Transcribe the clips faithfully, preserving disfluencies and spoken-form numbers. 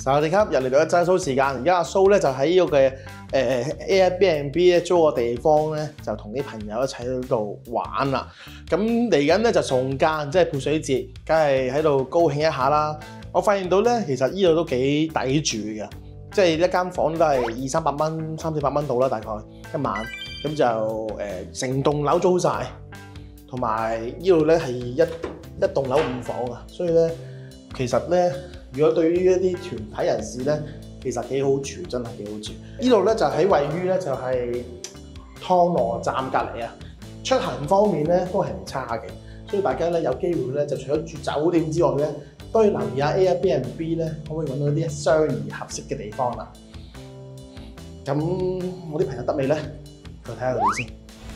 我哋今日嚟到一真 show 時間，而家阿蘇咧就喺呢個嘅誒 Airbnb 咧租個地方咧，就同啲朋友一齊喺度玩啦。咁嚟緊咧就送間，即係潑水節，梗係喺度高興一下啦。我發現到咧，其實呢度都幾抵住嘅，即係一間房都係二三百蚊、三四百蚊到啦，大概一晚。咁就誒成棟樓租晒，同埋呢度咧係一一棟樓五房啊，所以咧其實咧。如果對於一啲團體人士咧，其實幾好住，真係幾好住。呢度咧就喺位於咧就係湯羅站隔離啊，出行方面咧都係唔差嘅。所以大家咧有機會咧，就除咗住酒店之外咧，都要留意下 Airbnb 咧，可唔可以揾到啲相宜合適嘅地方啦。咁我啲朋友得未咧？再睇下佢哋先。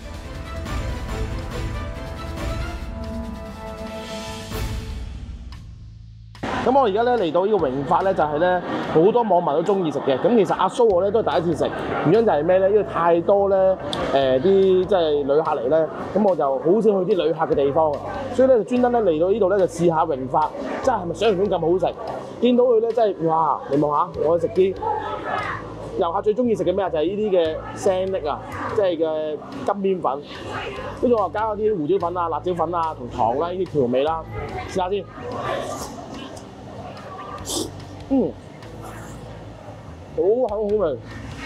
咁我而家咧嚟到呢個榮發咧，就係咧好多網民都中意食嘅。咁其實阿蘇我咧都係第一次食，原因就係咩咧？因為太多咧誒啲即係旅客嚟咧，咁我就好少去啲旅客嘅地方啊。所以咧就專登咧嚟到呢度咧就試下榮發，真係係咪想象中咁好食？見到佢咧真係哇！你望下，我食啲遊客最中意食嘅咩啊？就係呢啲嘅聲力啊，即係嘅金邊粉。跟住我加咗啲胡椒粉啊、辣椒粉啊同糖啦，呢啲調味啦，試下先。嗯，好口好味。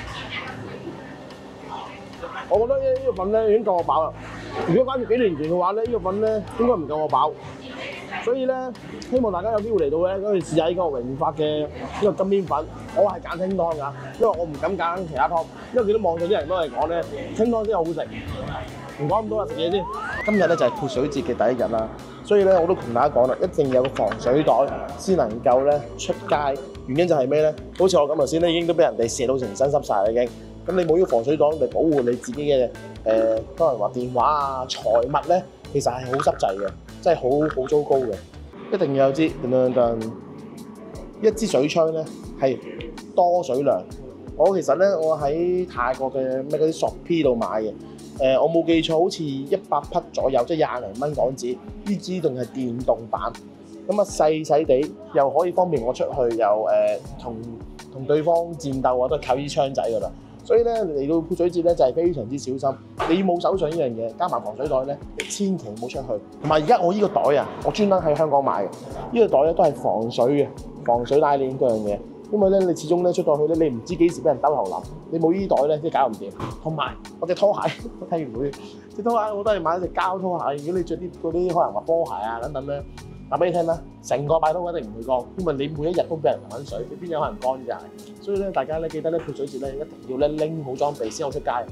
我覺得呢呢個粉咧已經夠我飽啦。如果翻住幾年前嘅話咧，呢個粉咧應該唔夠我飽。所以咧，希望大家有機會嚟到咧，可以試下呢個榮發嘅呢個金邊粉。我係揀清湯㗎，因為我唔敢揀其他湯，因為見到網上啲人都係講咧，清湯先好食。唔講咁多啦，食嘢先。今日咧就係潑水節嘅第一日啦，所以咧我都同大家講啦，一定有個防水袋先能夠咧出街。原因就係咩咧？好似我咁頭先咧，已經都俾人哋射到成身濕晒啦已經。咁你冇呢個防水袋嚟保護你自己嘅誒，可能話電話啊、財物咧，其實係好濕滯嘅，真係好好糟糕嘅。一定要有支噔噔噔，一支水槍咧係多水量。我其實咧，我喺泰國嘅咩嗰啲 Shopee 度買嘅。誒、呃，我冇記錯，好似一百匹左右，即係廿零蚊港紙。呢支仲係電動版，咁啊細細地，又可以方便我出去，又誒同同對方戰鬥啊，都係靠呢支槍仔噶啦。所以咧嚟到潑水節咧，就係、是、非常之小心。你冇手上呢樣嘢，加埋防水袋咧，你千祈唔好出去。同埋而家我呢個袋啊，我專登喺香港買嘅，呢、這個袋咧都係防水嘅，防水拉鏈嗰樣嘢。因為咧，你始終咧出到去咧，你唔知幾時俾人兜頭淋，你冇呢袋咧，即係搞唔掂。同埋我隻拖鞋，我睇完會隻拖鞋，我都係買一隻膠拖鞋。如果你着啲嗰啲可能話波鞋啊等等咧，話俾你聽啦，成個擺都一定唔會乾，因為你每一日都俾人淋緊水，你邊有可能乾㗎？所以咧，大家咧記得咧潑水節咧一定要咧拎好裝備先好出街。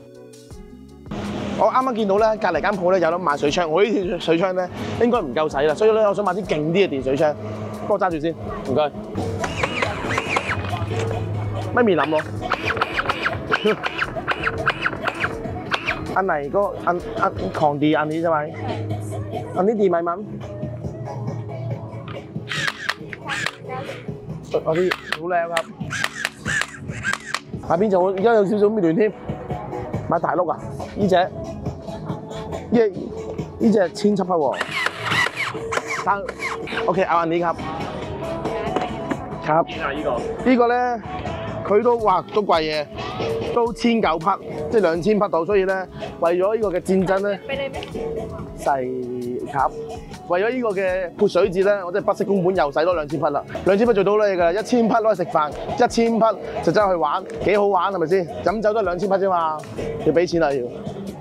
我啱啱見到咧，隔離間鋪咧有得賣水槍，我呢條水槍咧應該唔夠使啦，所以咧我想買啲勁啲嘅電水槍，幫我揸住先，唔該。咪咪諗咯，อันไหนก็อันอันของดีอันนี้ใช่ไหมอันนี้ดีไหมมั้งอันนี้รู้แล้วครับ下邊就而家有少少亂添，買大碌啊！呢隻呢呢隻千七匹喎，但 OK เอาอันนี้ครับครับ呢個呢個咧。佢都哇都貴嘅，都千九匹，即係兩千匹到，所以咧為咗呢個嘅戰爭咧，細盒為咗呢個嘅潑水節咧，我真係不惜工本又使多兩千匹啦，兩千匹做到咧㗎，一千匹攞去食飯，一千匹就走去玩，幾好玩係咪先？飲酒都係兩千匹啫嘛，要俾錢啦要。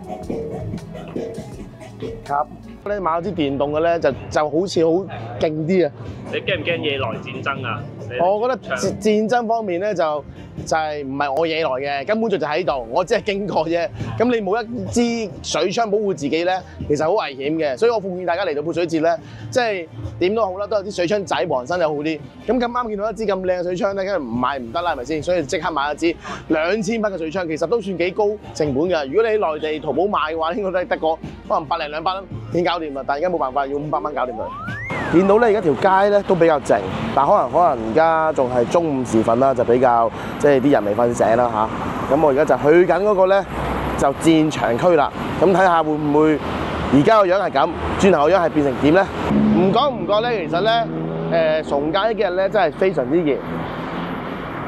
盒咧買咗支電動嘅咧，就就好似好勁啲啊！ 你驚唔驚惹來戰爭啊？ 我覺得戰戰爭方面咧就就係唔係我惹來嘅，根本就就喺度，我只係經過啫。咁你冇一支水槍保護自己咧，其實好危險嘅。所以我奉勸大家嚟到潑水節咧，即係點都好啦，都有啲水槍仔防身就好啲。咁咁啱見到一支咁靚嘅水槍咧，梗係唔買唔得啦，係咪先？所以即刻買一支兩千匹嘅水槍，其實都算幾高成本㗎。如果你喺內地淘寶買嘅話，應該都係得個可能百零兩百蚊已經搞掂啦。但係而家冇辦法，要五百蚊搞掂佢。見到咧，而家條街咧都比較靜，但可能可能而家仲係中午時分啦，就比較即係啲人未瞓醒啦嚇。咁我而家就去緊嗰個咧就戰場區啦。咁睇下會唔會而家個樣係咁，轉頭個樣係變成點咧？唔講唔覺咧，其實咧誒崇假呢幾日咧真係非常之熱。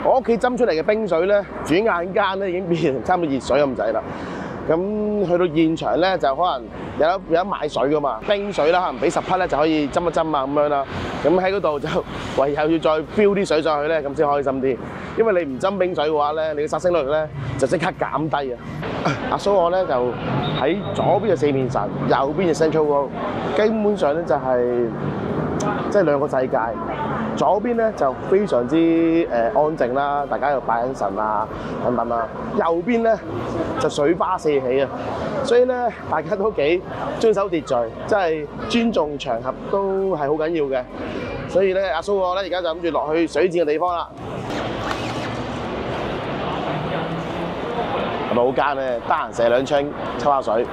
我屋企斟出嚟嘅冰水咧，轉眼間咧已經變成差唔多熱水咁滯啦。咁去到現場咧，就可能有得有得買水噶嘛，冰水啦，可能俾十匹咧就可以斟一斟啊咁樣啦。咁喺嗰度就唯有要再飆啲水上去咧，咁先開心啲。因為你唔斟冰水嘅話咧，你嘅殺星率咧就即刻減低啊！阿蘇我咧就喺左邊嘅四面神，右邊嘅 Central World， 基本上咧就係即係兩個世界。左邊咧就非常之誒、呃、安靜啦，大家喺度拜緊神啊等等啦。右邊咧就水花四起啊，所以咧大家都幾遵守秩序，即係尊重場合都係好緊要嘅。所以咧阿蘇我咧而家就諗住落去水戰嘅地方啦。係咪好奸咧？得閒射兩槍抽下水，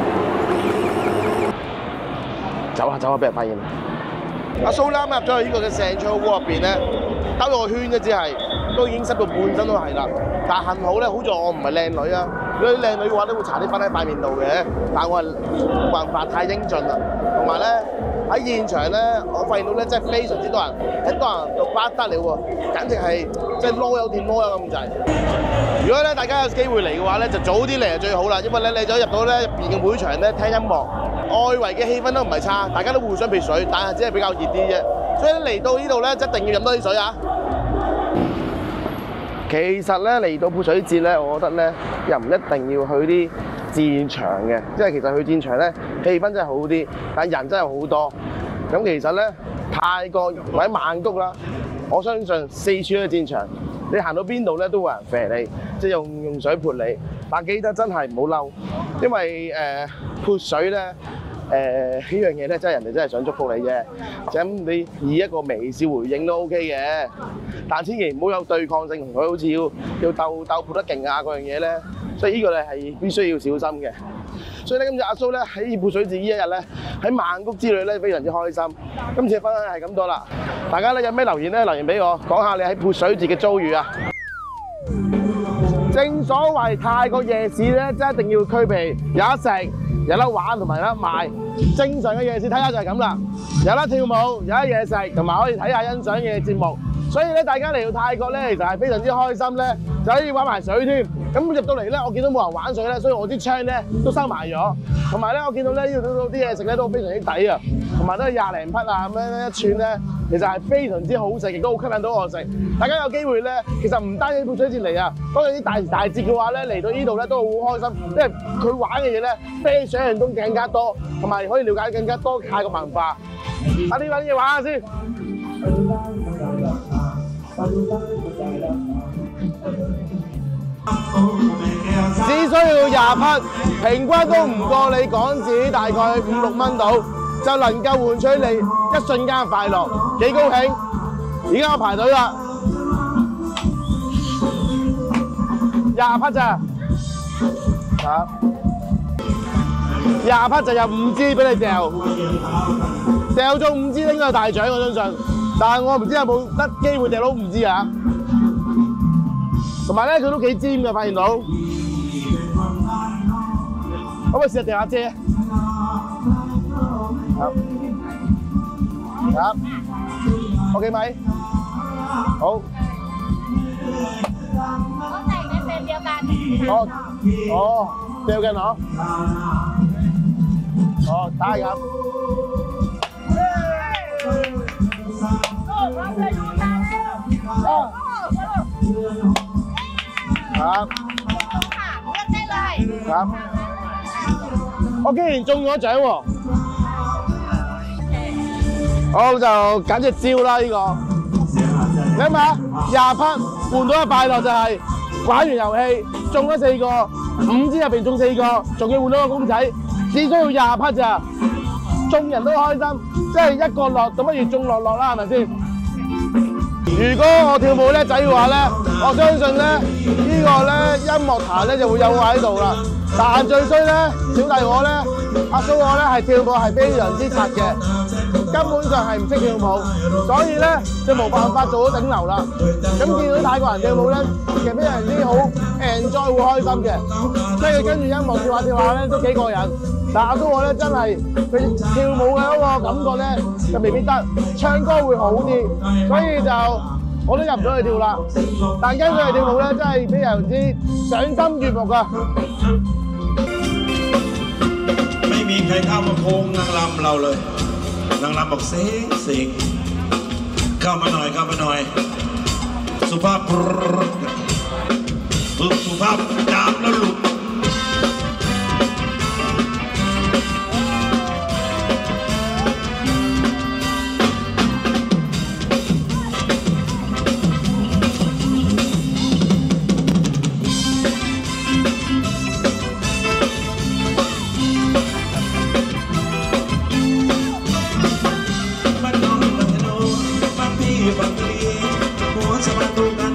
走下走下俾人發現。阿蘇啱入咗去呢個嘅Central World入邊咧，兜咗個圈啫，只係都已經濕到半身都係啦。但係幸好咧，好在我唔係靚女啊！如果啲靚女嘅話，都會搽啲粉喺塊面度嘅。但係我係冇辦法，太英俊啦。同埋咧喺現場咧，我發現到咧真係非常之多人，一多人就不得了喎，簡直係即係攞有掂攞有咁滯。如果咧大家有機會嚟嘅話咧，就早啲嚟就最好啦，因為咧你就入到咧入邊嘅會場咧聽音樂。外圍嘅氣氛都唔係差，大家都互相潑水，但係只係比較熱啲啫。所以嚟到呢度咧，一定要飲多啲水啊！其實咧嚟到潑水節咧，我覺得咧又唔一定要去啲戰場嘅，即係其實去戰場咧氣氛真係好啲，但係人真係好多。咁其實咧泰國或者曼谷啦，我相信四處嘅戰場，你行到邊度咧都會有人射你，即係用用水潑你。但記得真係唔好嬲，因為誒、呃、潑水咧誒、呃、呢樣嘢咧，真係人哋真係想祝福你啫。咁你以一個微笑回應都 OK 嘅，但千祈唔好有對抗性，同佢好似要要鬥鬥潑得勁啊嗰樣嘢咧。所以呢個咧係必須要小心嘅。所以咧今日阿蘇咧喺潑水節呢一日咧喺曼谷之旅咧非常之開心。今次嘅分享係咁多啦，大家咧有咩留言咧留言俾我，講下你喺潑水節嘅遭遇啊！正所謂泰國夜市咧，真係一定要具備有得食、有得玩同埋有得賣。正常嘅夜市睇下就係咁啦，有得跳舞、有得嘢食，同埋可以睇下欣賞嘅節目。所以咧，大家嚟到泰國咧，其實係非常之開心咧，就可以玩埋水添。咁入到嚟咧，我見到冇人玩水咧，所以我啲窗咧都收埋咗。同埋咧，我見到咧呢度啲嘢食咧都非常之抵啊，同埋都係廿零匹啊咁樣一串咧。其實係非常之好食，亦都好吸引到我食。大家有機會咧，其實唔單止潑水節嚟啊，當有啲大時大節嘅話咧，嚟到呢度咧都好開心，因為佢玩嘅嘢咧比想象中更加多，同埋可以了解更加多泰國文化。快啲揾啲嘢玩下先。只需要廿匹，平均都唔過你港紙大概五六蚊到。就能夠換取你一瞬間嘅快樂，幾高興！而家我排隊啦，廿匹咋？嚇！廿匹就有五支俾你掉，掉咗五支應該有大獎，我相信。但係我唔知有冇得機會掉到五支啊！同埋咧，佢都幾尖嘅，發現到。可唔可以試下掉下遮？好，好 ，OK 咪？好。 我哋嘅เป็นเดียวกัน哦，哦，เดียวกันเหรออ๋อได้ครับครับครับ 我竟然中咗獎喎！我就簡直招啦呢個，你諗下廿匹換到嘅快樂就係玩完遊戲中咗四個，五支入邊中四個，仲要換到個公仔，只需要廿匹咋，眾人都開心，即係一個落，咁不如眾樂樂啦，係咪先？如果我跳舞叻仔嘅話咧，我相信咧呢個咧音樂壇咧就會有我喺度啦。但最衰咧，小弟我咧，阿蘇我咧係跳舞係非常之柒嘅，根本上係唔識跳舞，所以咧就冇辦法做到頂流啦。咁見到泰國人跳舞咧，其實非常之好 enjoy 會開心嘅，即係佢跟住音樂跳下跳下咧都幾過癮。但阿蘇我咧真係佢跳舞嘅嗰個感覺咧就未必得，唱歌會好啲，所以就我都入唔到去跳啦。但跟佢哋跳舞咧，真係非常之賞心悅目啊！ ไม่มีใครเข้ามาโค้งนางรำเราเลยนางรำบอกเซ็งเซ็งเข้ามาหน่อยเข้ามาหน่อยสุภาพฝึกสุภาพจามแล้วหลุดบางน้องบางโนบางพี่บางลีหัวสะบัดตูกัน